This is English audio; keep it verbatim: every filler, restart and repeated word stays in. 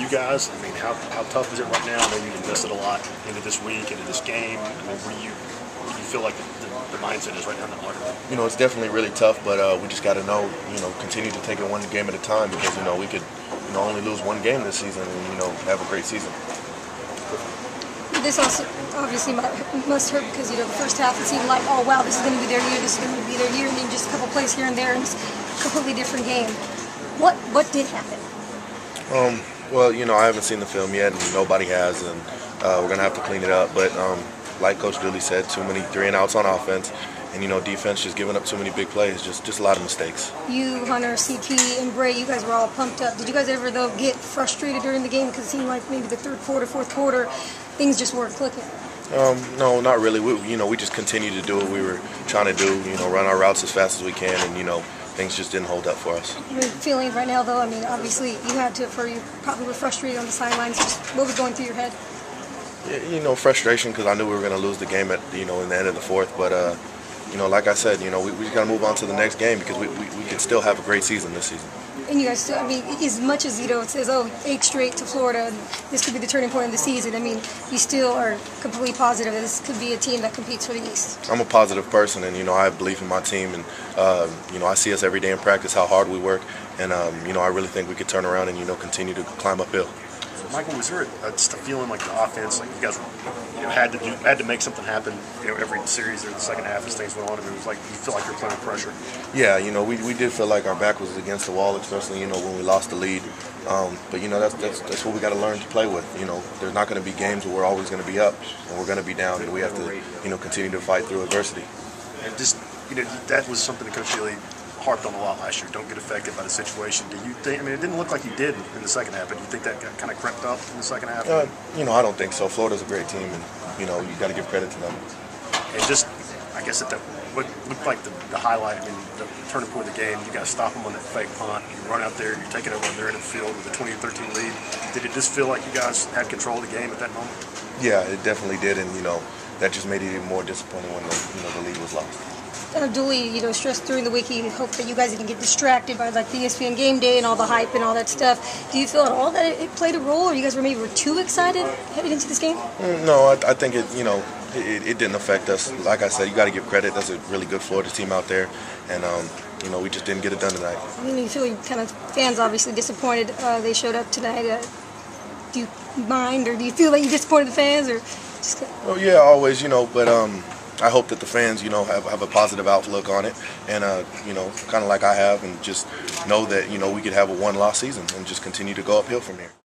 you guys? I mean, how, how tough is it right now? I know you've invested a lot into this week, into this game. I mean, what do you, what do you feel like the, the, the mindset is right now in the locker room? You know, it's definitely really tough, but uh, we just got to know, you know, continue to take it one game at a time because, you know, we could, you know, only lose one game this season and, you know, have a great season. This also obviously must hurt because, you know, the first half it seemed like, oh, wow, this is going to be their year, this is going to be their year, and then just a couple plays here and there, and it's a completely different game. What what did happen? Um, well, you know, I haven't seen the film yet, and nobody has, and uh, we're going to have to clean it up. But um, like Coach Dooley said, too many three and outs on offense, and, you know, defense just giving up too many big plays, just, just a lot of mistakes. You, Hunter, C P, and Bray, you guys were all pumped up. Did you guys ever, though, get frustrated during the game because it seemed like maybe the third quarter, fourth quarter, things just weren't clicking? Um, no, not really. We, you know, we just continued to do what we were trying to do, you know, run our routes as fast as we can, and, you know, things just didn't hold up for us. Your feeling right now, though, I mean, obviously you had to, for you probably were frustrated on the sidelines. Just what was going through your head? Yeah, you know, frustration because I knew we were going to lose the game at, you know, in the end of the fourth. But, uh, you know, like I said, you know, we, we just got to move on to the next game because we, we, we can still have a great season this season. And you guys still, I mean, as much as, you know, it says, oh, eight straight to Florida, and this could be the turning point of the season, I mean, you still are completely positive that this could be a team that competes for the East. I'm a positive person, and, you know, I believe in my team, and, uh, you know, I see us every day in practice, how hard we work, and, um, you know, I really think we could turn around and, you know, continue to climb uphill. Michael, was there a, just a feeling like the offense, like you guys, you know, had to do, had to make something happen, you know, every series or the second half as things went on? I mean, it was like you feel like you're playing pressure. Yeah, you know, we, we did feel like our back was against the wall, especially, you know, when we lost the lead. Um, but you know, that's that's that's what we got to learn to play with. You know, there's not going to be games where we're always going to be up and we're going to be down, and we have to, you know, continue to fight through adversity. And just, you know, that was something that Coach Dooley harped on a lot last year. Don't get affected by the situation. Do you think? I mean, it didn't look like you did in the second half, but do you think that got kind of crept up in the second half? Uh, you know, I don't think so. Florida's a great team, and you know, you got to give credit to them. And just, I guess at the what looked like the, the highlight, I mean, the turning point of the game, you guys stop them on that fake punt. You run out there, you're taking over on their end of the field with a twenty to thirteen lead. Did it just feel like you guys had control of the game at that moment? Yeah, it definitely did, and you know, that just made it even more disappointing when the, you know, the lead was lost. Uh, Dooley, you know, stressed during the week, he hoped that you guys didn't get distracted by like the E S P N game day and all the hype and all that stuff. Do you feel at all that it, it played a role, or you guys were maybe were too excited heading into this game? Mm, no, I, I think it, you know, it, it didn't affect us. Like I said, you got to give credit. That's a really good Florida team out there, and um, you know, we just didn't get it done tonight. I mean, you feel kind of fans obviously disappointed uh, they showed up tonight. Uh, do you mind, or do you feel like you disappointed the fans, or just? Well, yeah, always, you know, but um. I hope that the fans, you know, have, have a positive outlook on it and, uh, you know, kind of like I have, and just know that, you know, we could have a one-loss season and just continue to go uphill from here.